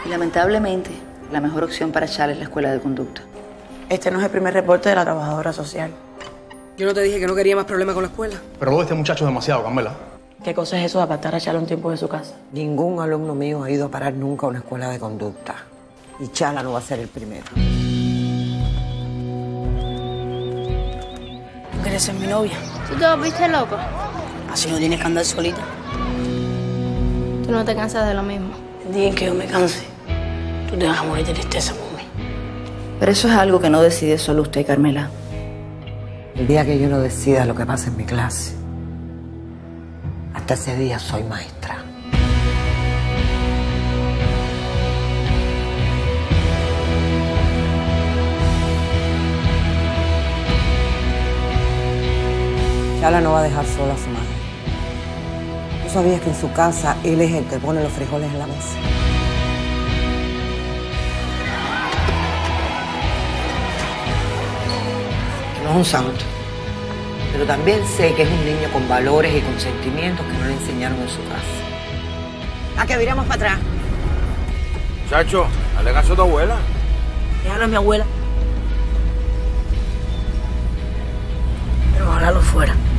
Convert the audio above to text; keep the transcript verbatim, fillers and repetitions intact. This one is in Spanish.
Y lamentablemente, la mejor opción para Charles es la escuela de conducta. Este no es el primer reporte de la trabajadora social. Yo no te dije que no quería más problemas con la escuela. Pero luego este muchacho es demasiado, Carmela. ¿Qué cosa es eso de apartar a Chala un tiempo de su casa? Ningún alumno mío ha ido a parar nunca a una escuela de conducta. Y Chala no va a ser el primero. ¿Tú quieres ser mi novia? ¿Tú te volviste loco? Así no tienes que andar solita. Tú no te cansas de lo mismo. El día en que yo me canse, tú te vas a morir de tristeza por mí. Pero eso es algo que no decide solo usted, Carmela. El día que yo no decida lo que pasa en mi clase, hasta ese día soy maestra. Chala no va a dejar sola a su madre. ¿Tú sabías que en su casa él es el que pone los frijoles en la mesa? Que no es un santo. Pero también sé que es un niño con valores y con sentimientos que no le enseñaron en su casa. ¿A que viramos para atrás? Muchacho, hazle caso a tu abuela. Ella no es mi abuela. Pero ojalá lo fuera.